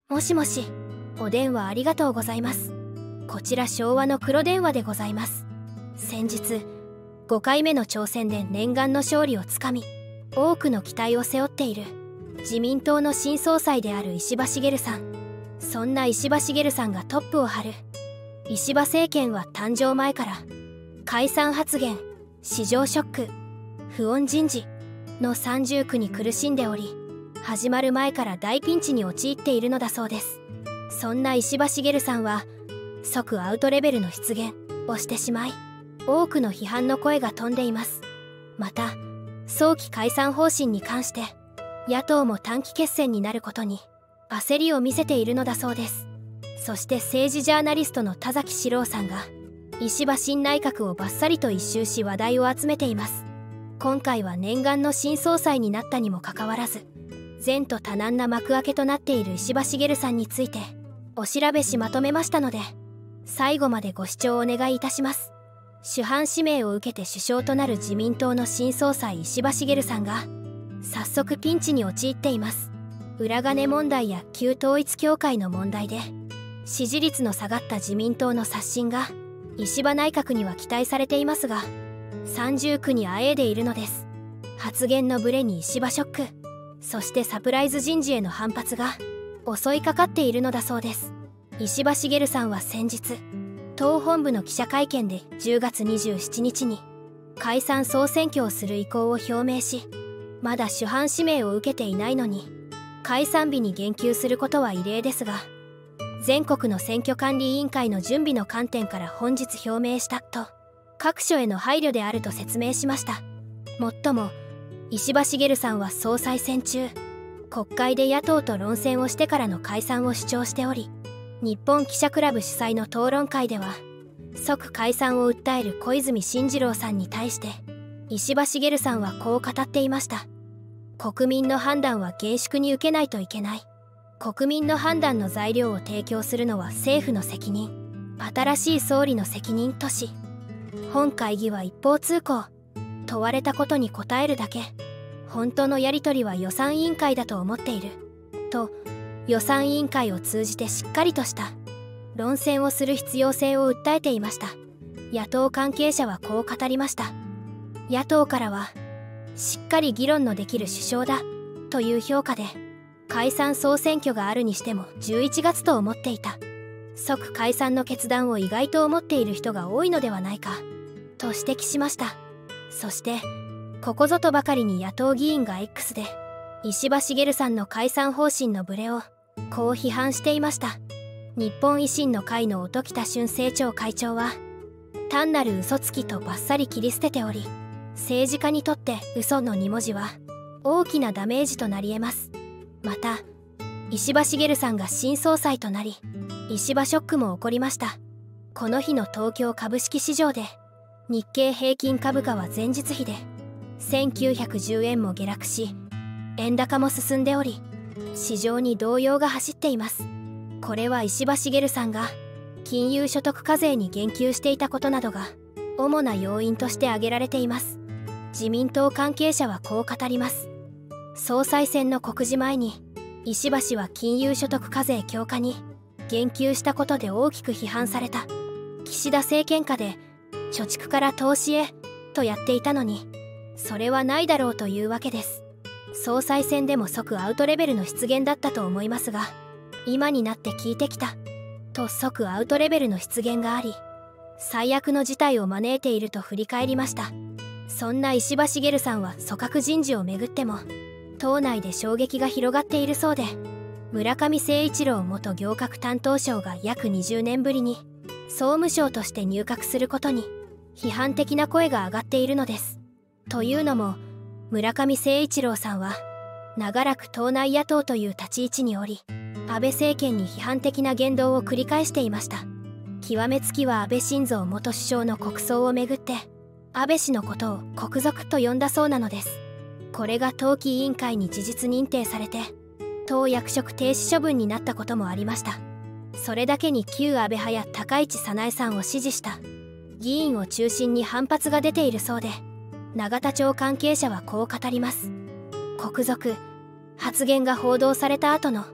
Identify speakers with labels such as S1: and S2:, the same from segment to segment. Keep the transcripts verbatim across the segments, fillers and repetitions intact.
S1: もしもし、お電話ありがとうございます。こちら昭和の黒電話でございます。先日ごかいめの挑戦で念願の勝利をつかみ、多くの期待を背負っている自民党の新総裁である石破茂さん。そんな石破茂さんがトップを張る石破政権は誕生前から解散発言、市場ショック、不穏人事の三重苦に苦しんでおり、始まる前から大ピンチに陥っているのだそうです。そんな石破茂さんは即アウトレベルの失言をしてしまい、多くの批判の声が飛んでいます。また早期解散方針に関して野党も短期決戦になることに焦りを見せているのだそうです。そして政治ジャーナリストの田崎史郎さんが石破新内閣をバッサリと一周し話題を集めています。今回は念願の新総裁になったにもかかわらず、前途多難な幕開けとなっている石破茂さんについてお調べしまとめましたので、最後までご視聴お願いいたします。主犯指名を受けて首相となる自民党の新総裁石破茂さんが早速ピンチに陥っています。裏金問題や旧統一教会の問題で支持率の下がった自民党の刷新が石破内閣には期待されていますが、三重苦にあえいでいるのです。発言のブレに石破ショック、そしてサプライズ人事への反発が襲いかかっているのだそうです。石破茂さんは先日党本部の記者会見でじゅうがつにじゅうしちにちに解散総選挙をする意向を表明し、まだ主犯指名を受けていないのに解散日に言及することは異例ですが、全国の選挙管理委員会の準備の観点から本日表明したと各所への配慮であると説明しました。もっとも石破茂さんは総裁選中国会で野党と論戦をしてからの解散を主張しており、日本記者クラブ主催の討論会では即解散を訴える小泉進次郎さんに対して石破茂さんはこう語っていました。国民の判断は厳粛に受けないといけない。国民の判断の材料を提供するのは政府の責任、新しい総理の責任とし、本会議は一方通行、問われたことに答えるだけ、本当のやり取りは予算委員会だと思っていると、予算委員会を通じてしっかりとした論戦をする必要性を訴えていました。野党関係者はこう語りました。野党からはしっかり議論のできる首相だという評価で、解散総選挙があるにしてもじゅういちがつと思っていた。即解散の決断を意外と思っている人が多いのではないかと指摘しました。そしてここぞとばかりに野党議員が X で石破茂さんの解散方針のブレをこう批判していました。日本維新の会の音喜多駿政調会長は単なる嘘つきとバッサリ切り捨てており、政治家にとって嘘のに文字は大きなダメージとなり得ます。また石破茂さんが新総裁となり、石破ショックも起こりました。この日の東京株式市場で日経平均株価は前日比でせんきゅうひゃくじゅうえんも下落し、円高も進んでおり、市場に動揺が走っています。これは石破茂さんが金融所得課税に言及していたことなどが主な要因として挙げられています。自民党関係者はこう語ります。総裁選の告示前に石破氏は金融所得課税強化に言及したことで大きく批判された。岸田政権下で貯蓄から投資へとやっていたのに、それはないだろうというわけです。総裁選でも即アウトレベルの失言だったと思いますが、今になって聞いてきたと即アウトレベルの失言があり、最悪の事態を招いていると振り返りました。そんな石破茂さんは組閣人事をめぐっても党内で衝撃が広がっているそうで、村上誠一郎元行革担当相が約にじゅうねんぶりに総務省として入閣することに批判的な声が上がっているのです。というのも村上誠一郎さんは長らく党内野党という立ち位置におり、安倍政権に批判的な言動を繰り返していました。極めつきは安倍晋三元首相の国葬をめぐって安倍氏のことを国賊と呼んだそうなのです。これが党紀委員会に事実認定されて党役職停止処分になったこともありました。それだけに旧安倍派や高市早苗さんを支持した議員を中心に反発が出ているそうで、永田町関係者はこう語ります。国賊発言が報道された後の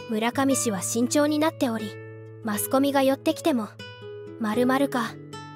S1: 村上氏は慎重になっており、マスコミが寄ってきても〇〇か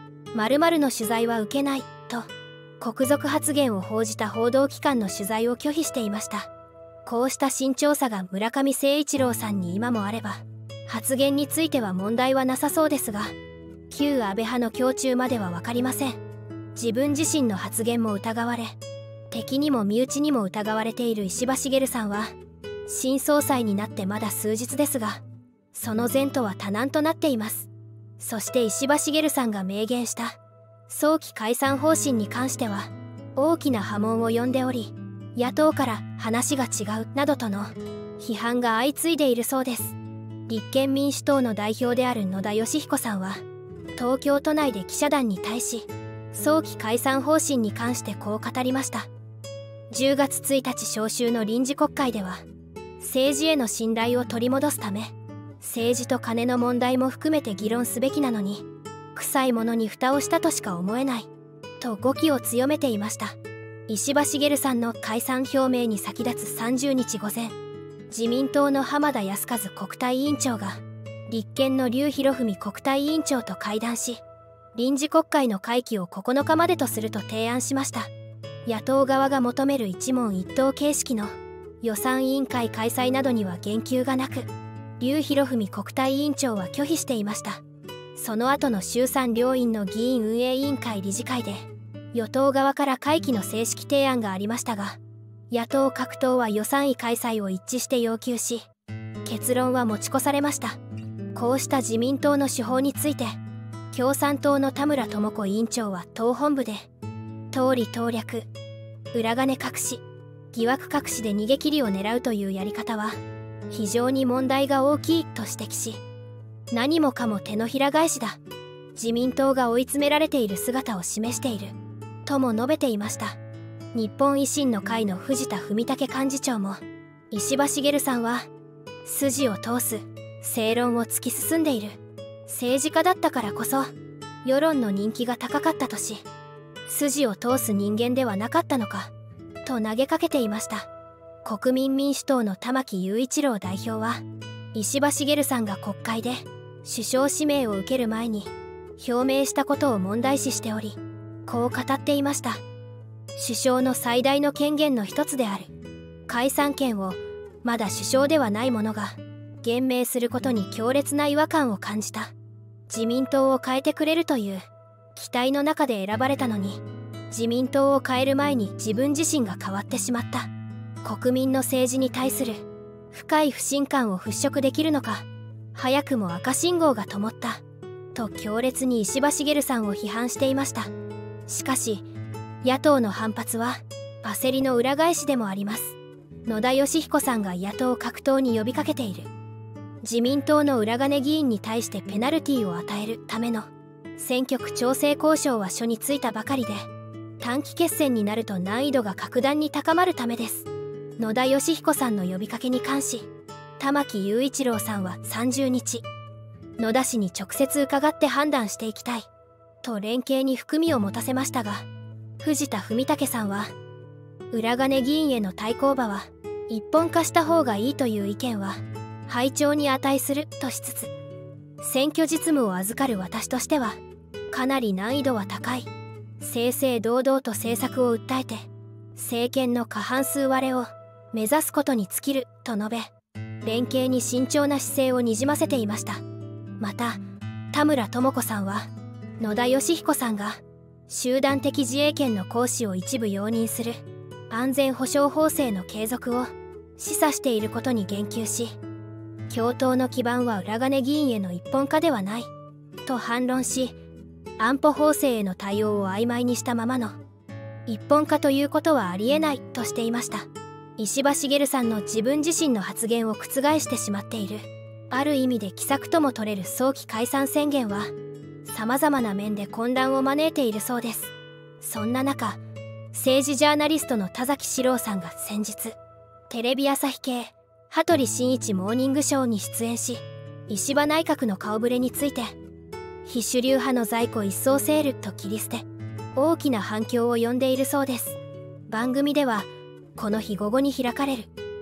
S1: 〇〇の取材は受けないと国賊発言を報じた報道機関の取材を拒否していました。こうした慎重さが村上誠一郎さんに今もあれば、発言については問題はなさそうですが、旧安倍派の胸中までは分かりません。自分自身の発言も疑われ、敵にも身内にも疑われている石破茂さんは新総裁になってまだ数日ですが、その前途は多難となっています。そして石破茂さんが明言した早期解散方針に関しては大きな波紋を呼んでおり、野党から話が違うなどとの批判が相次いでいるそうです。立憲民主党の代表である野田佳彦さんは東京都内で記者団に対し、早期解散方針に関してこう語りました。じゅうがつついたち召集の臨時国会では、政治への信頼を取り戻すため、政治と金の問題も含めて議論すべきなのに、臭いものに蓋をしたとしか思えない、と語気を強めていました。石破茂さんの解散表明に先立つさんじゅうにち午前、自民党の浜田靖一国対委員長が、立憲の笠博文国対委員長と会談し、臨時国会の会期をここのかまでとすると提案しました。野党側が求める一問一答形式の予算委員会開催などには言及がなく、笠博文国対委員長は拒否していました。その後の衆参両院の議院運営委員会理事会で、与党側から会期の正式提案がありましたが、野党各党は予算委開催を一致して要求し、結論は持ち越されました。こうした自民党の手法について、共産党の田村智子委員長は党本部で、党利党略、裏金隠し、疑惑隠しで逃げ切りを狙うというやり方は非常に問題が大きいと指摘し、何もかも手のひら返しだ、自民党が追い詰められている姿を示しているとも述べていました。日本維新の会の藤田文武幹事長も、石破茂さんは筋を通す正論を突き進んでいる政治家だったからこそ世論の人気が高かったとし、筋を通す人間ではなかったのかと投げかけていました。国民民主党の玉木雄一郎代表は、石破茂さんが国会で首相指名を受ける前に表明したことを問題視しており、こう語っていました。首相の最大の権限の一つである解散権をまだ首相ではない者が言明することに強烈な違和感を感じた。自民党を変えてくれるという期待の中で選ばれたのに、自民党を変える前に自分自身が変わってしまった。国民の政治に対する深い不信感を払拭できるのか、早くも赤信号が灯ったと強烈に石破茂さんを批判していました。しかし野党の反発は焦りの裏返しでもあります。野田佳彦さんが野党各党に呼びかけている自民党の裏金議員に対してペナルティを与えるための選挙区調整交渉は初についたばかりで、短期決戦になると難易度が格段に高まるためです。野田佳彦さんの呼びかけに関し、玉木雄一郎さんはさんじゅうにち、野田氏に直接伺って判断していきたいと連携に含みを持たせましたが、藤田文武さんは裏金議員への対抗馬は一本化した方がいいという意見は拝聴に値するとしつつ、選挙実務を預かる私としてはかなり難易度は高い、正々堂々と政策を訴えて政権の過半数割れを目指すことに尽きると述べ、連携に慎重な姿勢をにじませていました。また田村智子さんは、野田佳彦さんが集団的自衛権の行使を一部容認する安全保障法制の継続を示唆していることに言及し、共闘の基盤は裏金議員への一本化ではないと反論し、安保法制への対応を曖昧にしたままの一本化ということはありえないとしていました。石破茂さんの自分自身の発言を覆してしまっている、ある意味で奇策とも取れる早期解散宣言はさまざまな面で混乱を招いているそうです。そんな中、政治ジャーナリストの田崎史郎さんが先日テレビ朝日系羽鳥慎一モーニングショーに出演し、石破内閣の顔ぶれについて非主流派の在庫一掃セールと切り捨て、大きな反響を呼んでいるそうです。番組ではこの日午後に開かれる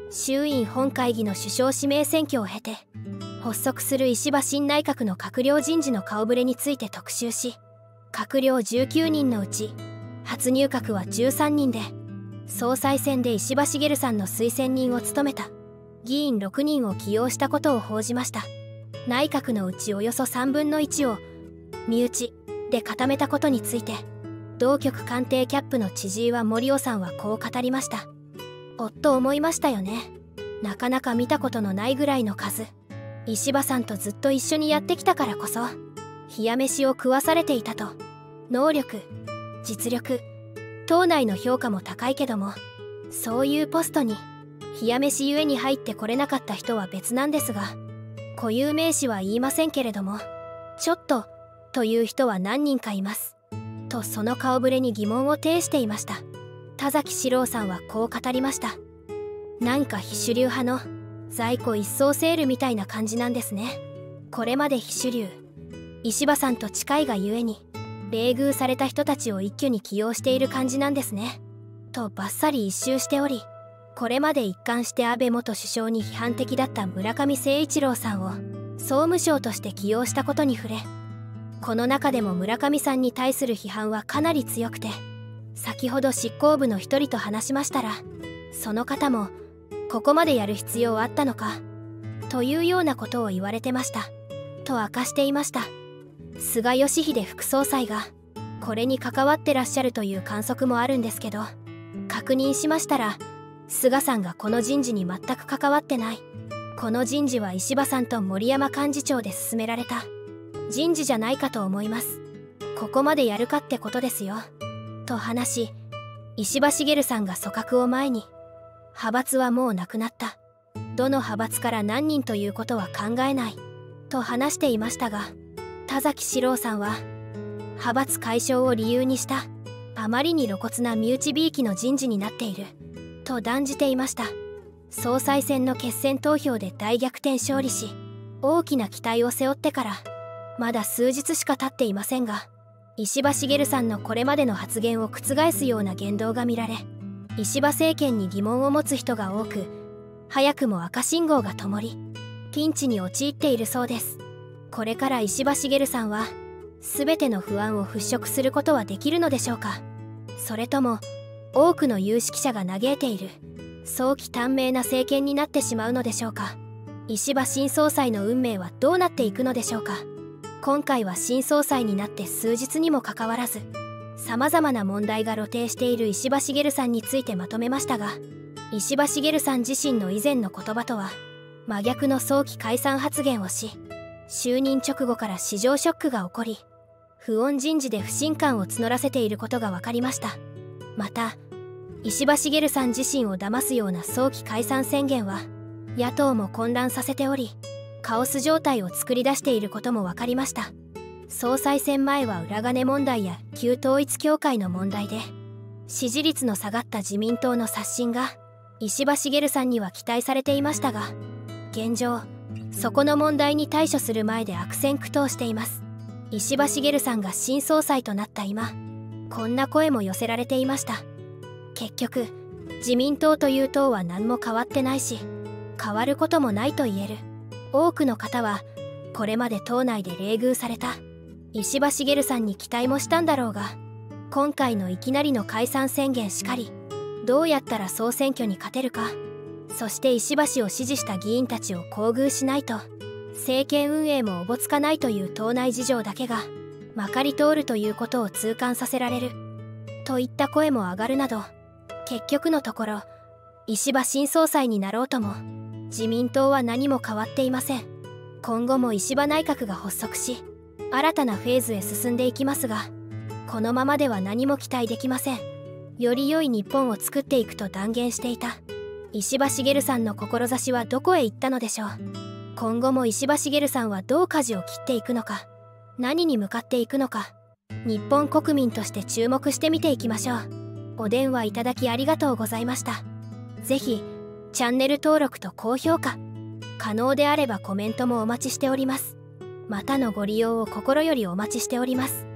S1: 衆院本会議の首相指名選挙を経て発足する石破新内閣の閣僚人事の顔ぶれについて特集し、閣僚じゅうきゅうにんのうち初入閣はじゅうさんにんで、総裁選で石破茂さんの推薦人を務めた議員ろくにんを起用したことを報じました。内閣のうちおよそさんぶんのいちを身内で固めたことについて、同局官邸キャップの千々岩森夫さんはこう語りました。おっと思いましたよね。なかなか見たことのないぐらいの数。石破さんとずっと一緒にやってきたからこそ冷や飯を食わされていたと。能力、実力、党内の評価も高いけども、そういうポストに冷や飯ゆえに入ってこれなかった人は別なんですが、固有名詞は言いませんけれども、ちょっとという人は何人かいますと、その顔ぶれに疑問を呈していました。田崎史郎さんはこう語りました。なんか非主流派の在庫一掃セールみたいな感じなんですね。これまで非主流、石破さんと近いがゆえに冷遇された人たちを一挙に起用している感じなんですねとバッサリ一周しており、これまで一貫して安倍元首相に批判的だった村上誠一郎さんを総務省として起用したことに触れ、この中でも村上さんに対する批判はかなり強くて、先ほど執行部の一人と話しましたら、その方もここまでやる必要あったのかというようなことを言われてましたと明かしていました。菅義偉副総裁がこれに関わってらっしゃるという観測もあるんですけど、確認しましたら菅さんがこの人事に全く関わってない、この人事は石破さんと森山幹事長で進められた人事じゃないかと思います、ここまでやるかってことですよと話し、石破茂さんが組閣を前に派閥はもうなくなった、どの派閥から何人ということは考えないと話していましたが、田崎史郎さんは派閥解消を理由にしたあまりに露骨な身内びいきの人事になっていると断じていました。総裁選の決選投票で大逆転勝利し、大きな期待を背負ってからまだ数日しか経っていませんが、石破茂さんのこれまでの発言を覆すような言動が見られ、石破政権に疑問を持つ人が多く、早くも赤信号が灯りピンチに陥っているそうです。これから石破茂さんは全ての不安を払拭することはできるのでしょうか。それとも多くの有識者が嘆いている早期短命な政権になってしまうのでしょうか。石破新総裁の運命はどうなっていくのでしょうか。今回は新総裁になって数日にもかかわらず、さまざまな問題が露呈している石破茂さんについてまとめましたが、石破茂さん自身の以前の言葉とは真逆の早期解散発言をし、就任直後から市場ショックが起こり、不穏人事で不信感を募らせていることが分かりました。また石破茂さん自身を騙すような早期解散宣言は野党も混乱させており、カオス状態を作り出していることも分かりました。総裁選前は裏金問題や旧統一教会の問題で支持率の下がった自民党の刷新が石破茂さんには期待されていましたが、現状そこの問題に対処する前で悪戦苦闘しています。石破茂さんが新総裁となった今、こんな声も寄せられていました。結局自民党という党は何も変わってないし、変わることもないと言える。多くの方はこれまで党内で冷遇された石破茂さんに期待もしたんだろうが、今回のいきなりの解散宣言しかり、どうやったら総選挙に勝てるか、そして石破氏を支持した議員たちを厚遇しないと政権運営もおぼつかないという党内事情だけがまかり通るということを痛感させられるといった声も上がるなど、結局のところ石破新総裁になろうとも自民党は何も変わっていません。今後も石破内閣が発足し新たなフェーズへ進んでいきますが、このままでは何も期待できません。より良い日本を作っていくと断言していた石破茂さんの志はどこへ行ったのでしょう。今後も石破茂さんはどう舵を切っていくのか、何に向かっていくのか、日本国民として注目して見ていきましょう。お電話いただきありがとうございました。ぜひチャンネル登録と高評価、可能であればコメントもお待ちしております。またのご利用を心よりお待ちしております。